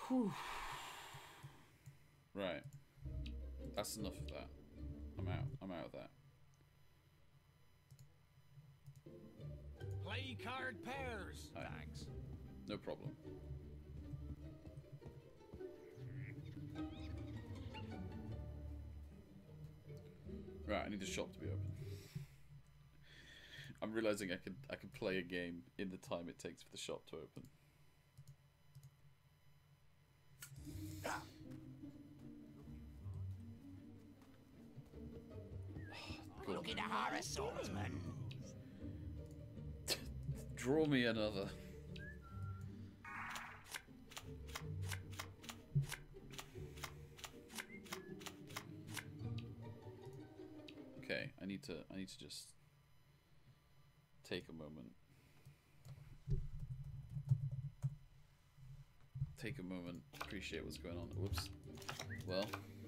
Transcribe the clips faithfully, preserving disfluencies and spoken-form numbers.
Whew. Right. That's enough of that. I'm out. I'm out of that. Play card pairs. Right. Thanks. No problem. Right, I need the shop to be open. I'm realizing I could I could play a game in the time it takes for the shop to open. Looking to hire a swordsman. Draw me another. Okay, I need to I need to just take a moment. Take a moment, appreciate what's going on. Whoops. Well.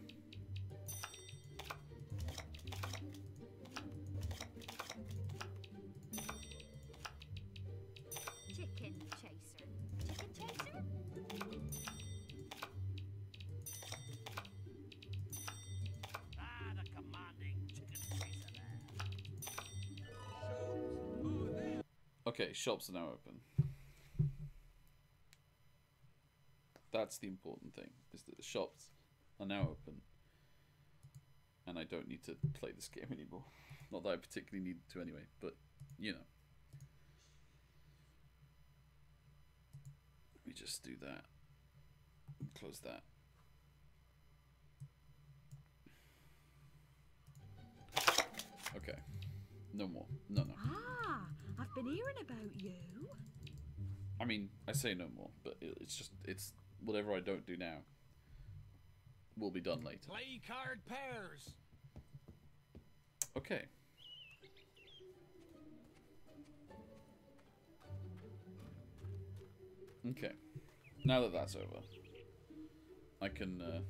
Chicken chaser. Chicken chaser? Ah, the commanding chicken chaser there. Okay, shops are now open. That's the important thing, is that the shops are now open. And I don't need to play this game anymore. Not that I particularly need to anyway, but, you know. Let me just do that. And close that. Okay. No more. No, no. Ah, I've been hearing about you. I mean, I say no more, but it, it's just, it's whatever I don't do now will be done later. Play card pairs. Okay. Okay. Now that that's over, I can uh,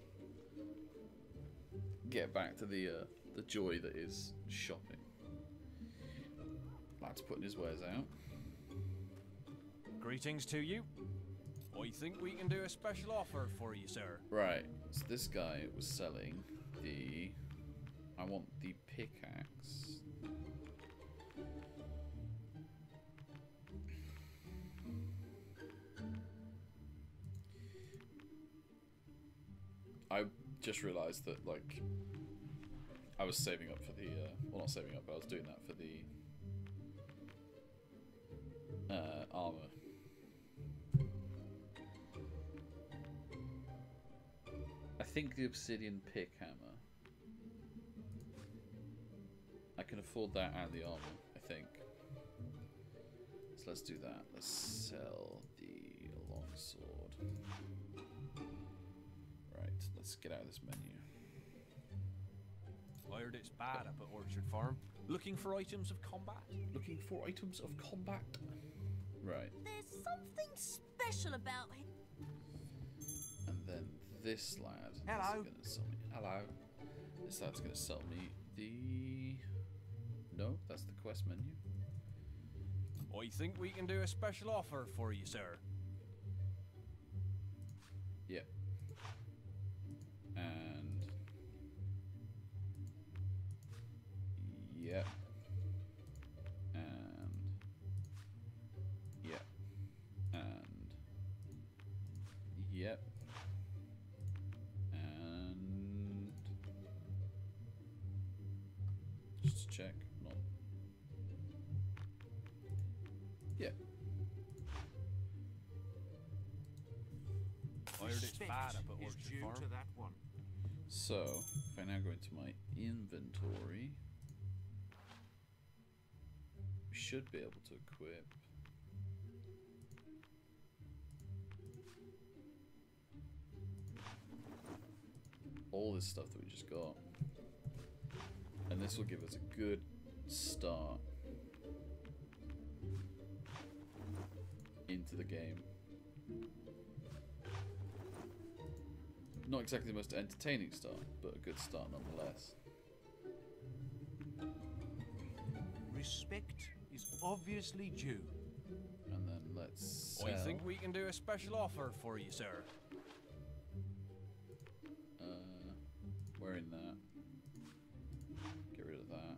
get back to the uh, the joy that is shopping. Lad's putting his wares out. Greetings to you. I think we can do a special offer for you, sir. Right. So this guy was selling the. I want the pickaxe. I just realised that, like, I was saving up for the, uh, well, not saving up, but I was doing that for the uh, armour. I think the obsidian pick hammer. I can afford that and the armour, I think. So let's do that. Let's sell the longsword. Right, let's get out of this menu. I heard it's bad up at Orchard Farm. Looking for items of combat. Looking for items of combat. Right. There's something special about him. And then this lad Hello. is gonna sell me. Hello. This lad's gonna sell me the. No, that's the quest menu. I think we can do a special offer for you, sir. Yep. And. Yep. And. Yep. And. Yep. And. Just to check. Not. Yeah. I heard it's bad up at is Orchard due Farm. to that one. So, if I now go into my inventory, we should be able to equip. All this stuff that we just got. And this will give us a good start into the game. Not exactly the most entertaining start, but a good start nonetheless. Respect is obviously due. And then let's sell. I think we can do a special offer for you, sir. wearing that. Get rid of that.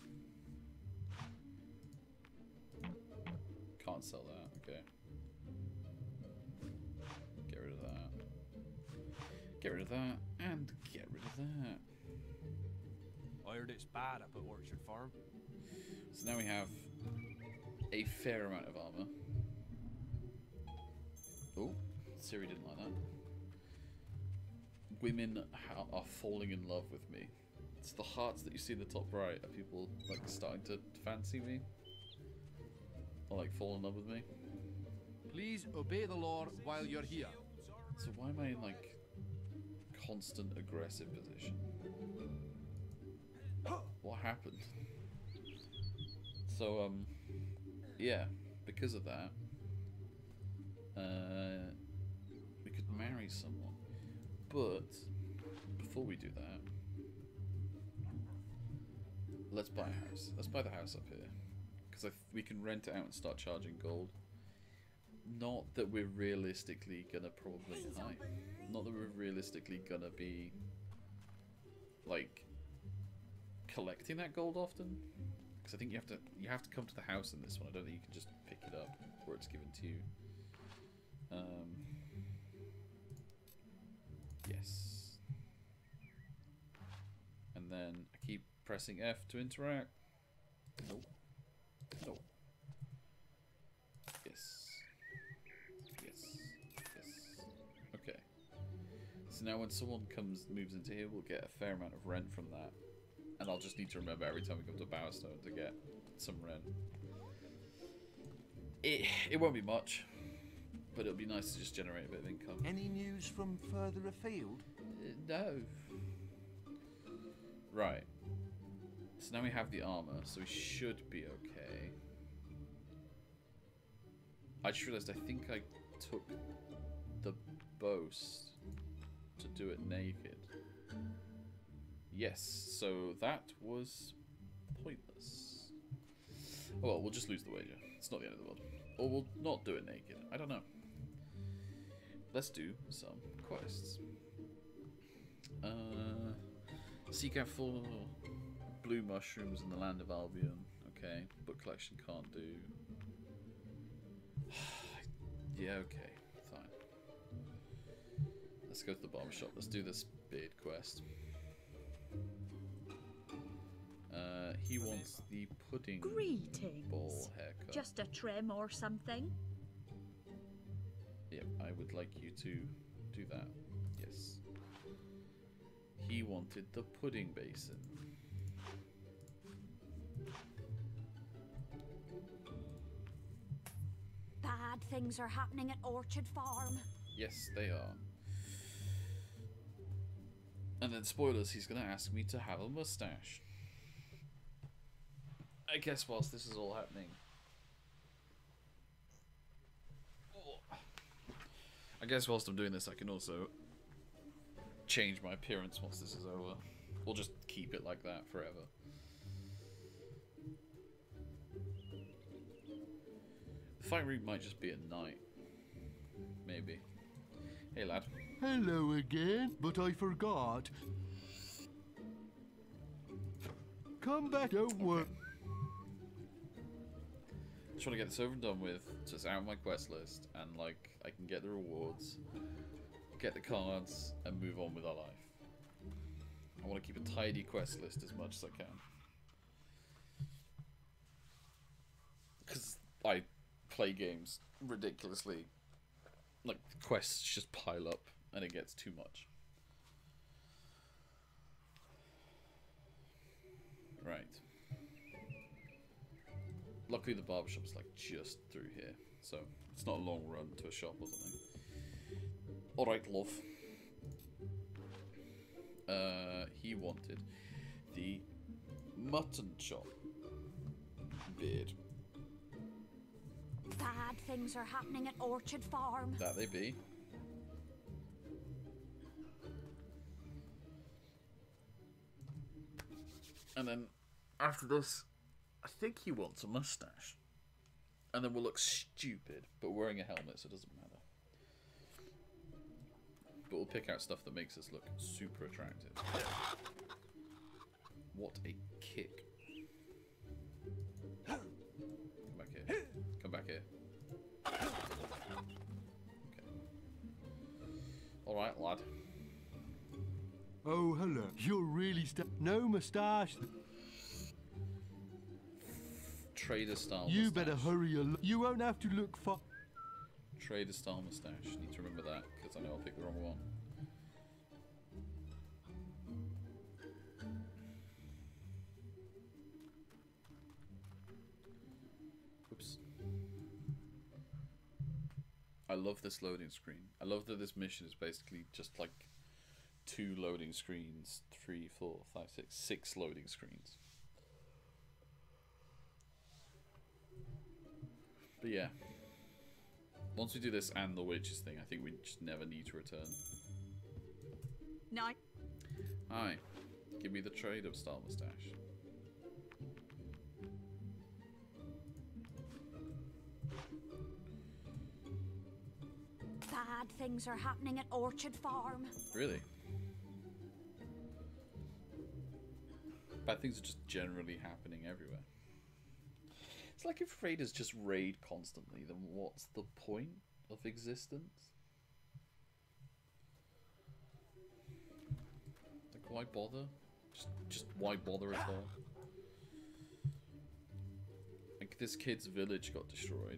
Can't sell that, okay. Get rid of that. Get rid of that, and get rid of that. I heard it's bad up at Orchard Farm. So now we have a fair amount of armor. Oh, Siri didn't like that. Women ha are falling in love with me. It's the hearts that you see in the top right. Are people like starting to fancy me? Or like fall in love with me? Please obey the law while you're here. So why am I in like constant aggressive position? What happened? So um yeah, because of that, uh we could marry someone. But before we do that, let's buy a house. Let's buy the house up here. Because we can rent it out and start charging gold. Not that we're realistically gonna probably high. Not that we're realistically gonna be like collecting that gold often. Because I think you have to you have to come to the house in this one. I don't think you can just pick it up or it's given to you. Um, yes. And then I keep pressing F to interact. Nope. Nope. Yes. Yes. Yes. Okay. So now when someone comes moves into here, we'll get a fair amount of rent from that. And I'll just need to remember every time we come to Bowerstone to get some rent. It, it won't be much, but it'll be nice to just generate a bit of income. Any news from further afield? Uh, no. Right. So now we have the armor, so we should be okay. I just realized I think I took the boast to do it naked. Yes, so that was pointless. Oh, well, we'll just lose the wager. It's not the end of the world. Or we'll not do it naked. I don't know. Let's do some quests. Uh, seek out four blue mushrooms in the land of Albion. Okay, book collection can't do. Yeah, okay, fine. Let's go to the barber shop. Let's do this beard quest. Uh, he wants the pudding Greetings. ball haircut. Just a trim or something? Yep, I would like you to do that. Yes. He wanted the pudding basin. Bad things are happening at Orchard Farm. Yes, they are. And then spoilers, he's going to ask me to have a mustache. I guess whilst this is all happening, I guess whilst I'm doing this, I can also change my appearance once this is over. We'll just keep it like that forever. The fight route might just be at night. Maybe. Hey, lad. Hello again, but I forgot. Come back, don't worry. Just want to get this over and done with, so it's out of my quest list, and like I can get the rewards, get the cards, and move on with our life. I want to keep a tidy quest list as much as I can, because I play games ridiculously. Like the quests just pile up, and it gets too much. Right. Luckily the barbershop's like just through here, so it's not a long run to a shop or something. Alright, love. Uh, he wanted the mutton chop beard. Bad things are happening at Orchard Farm. That they be. And then after this, I think he wants a mustache. And then we'll look stupid, but wearing a helmet, so it doesn't matter. but we'll pick out stuff that makes us look super attractive. What a kick. Come back here. Come back here. Okay. Alright, lad. Oh, hello. You're really sta- No moustache. Trader style You moustache. better hurry along. You won't have to look far. Trader style moustache. Need to remember that because I know I'll pick the wrong one. Oops. I love this loading screen. I love that this mission is basically just like two loading screens, three, four, five, six, six loading screens. But yeah, once we do this and the witches thing, I think we just never need to return. No. Hi, give me the trade of style moustache. Bad things are happening at Orchard Farm. Really? Bad things are just generally happening everywhere. It's like if raiders just raid constantly, then what's the point of existence? Like, why bother? Just, just why bother at all? Like, this kid's village got destroyed.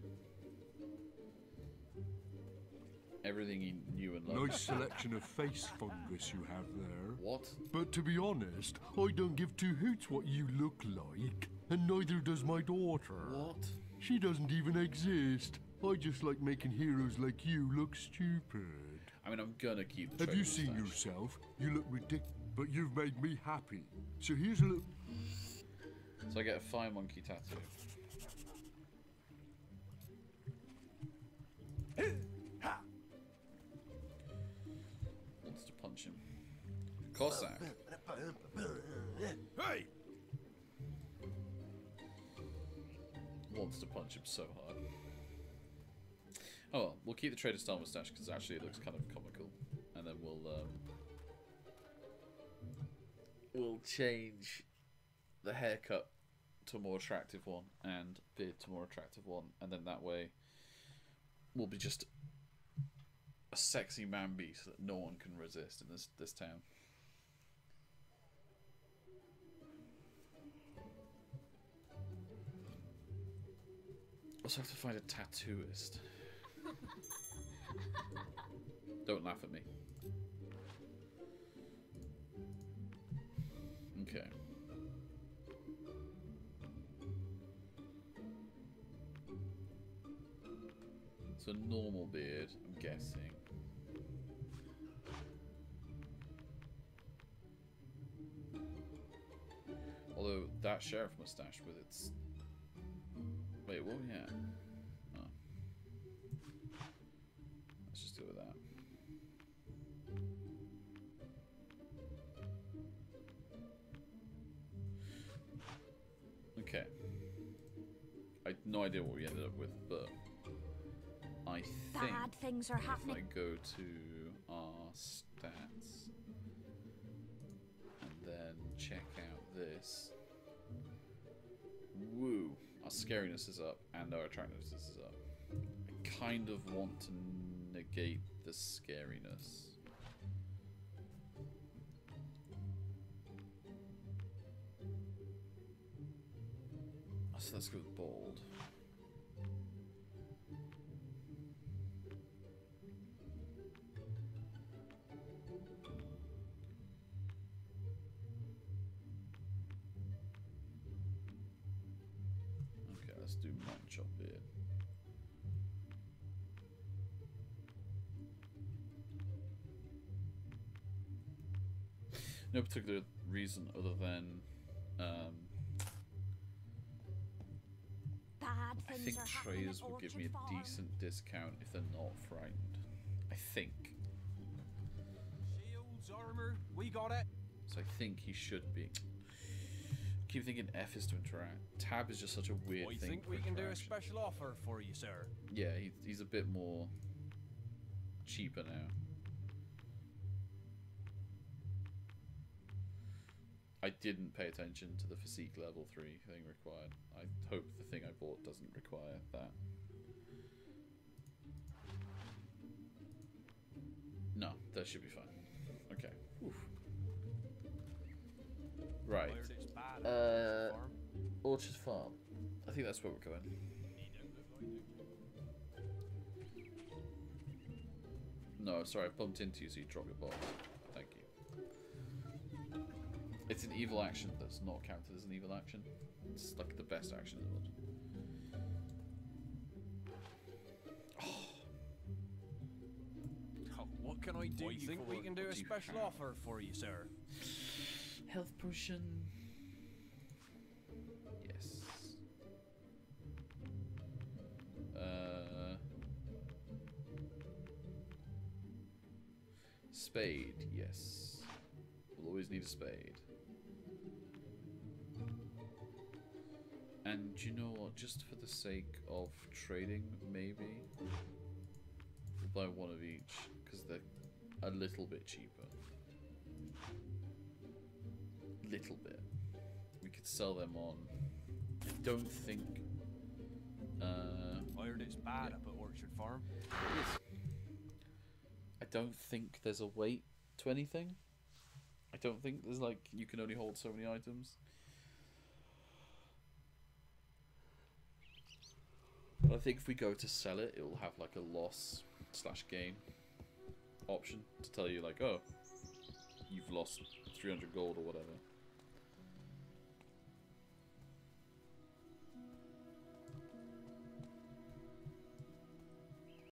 Everything he knew and loved. Nice selection of face fungus you have there. What? But to be honest, I don't give two hoots what you look like. And neither does my daughter. What? She doesn't even exist. I just like making heroes like you look stupid. I mean, I'm gonna keep the Have trade you seen moustache. yourself? You look ridiculous, but you've made me happy. So here's a little... So I get a fire monkey tattoo. Wants to punch him. Cossack. Hey! Wants to punch him so hard. Oh well, we'll keep the Trader style moustache because actually it looks kind of comical. And then we'll um, we'll change the haircut to a more attractive one and beard to a more attractive one, and then that way we'll be just a sexy man beast that no one can resist in this this town. Also have to find a tattooist. Don't laugh at me. Okay. So normal beard, I'm guessing. Although that sheriff mustache with its... Wait, what were we at? Oh. Let's just go with that. Okay. I had no idea what we ended up with, but I think Bad things are if happening. I go to our stats and then check out this, woo, our scariness is up and our attractiveness is up. I kind of want to negate the scariness. So let's go with bold. Okay, let's do munch up here. No particular reason other than um, Bad I things think are happening traders at will give Orchard me a Farm. decent discount if they're not frightened. I think. Shields, armor, we got it. So I think he should be. Keep thinking F is to interact. Tab is just such a weird I thing. think for we can do a interaction. special offer for you, sir. Yeah, he, he's a bit more cheaper now. I didn't pay attention to the physique level three thing required. I hope the thing I bought doesn't require that. No, that should be fine. Okay. Oof. Right. Heard it's bad at Uh, Orchard Farm. Orchard Farm. I think that's where we're going. No, sorry, I bumped into you, so you dropped your ball. Thank you. It's an evil action that's not counted as an evil action. It's like the best action in the world. Oh, what can I do? What You think for? we can do What a do you special have? offer for you, sir? Health potion. Yes. Uh, spade. Yes. We'll always need a spade. And you know what? Just for the sake of trading, maybe we'll buy one of each because they're a little bit cheaper. Little bit. We could sell them on. I don't think. Uh, I heard it's bad yeah. up at Orchard Farm. it is. I don't think there's a weight to anything. I don't think there's like you can only hold so many items. But I think if we go to sell it, it will have like a loss slash gain option to tell you like, oh, you've lost three hundred gold or whatever.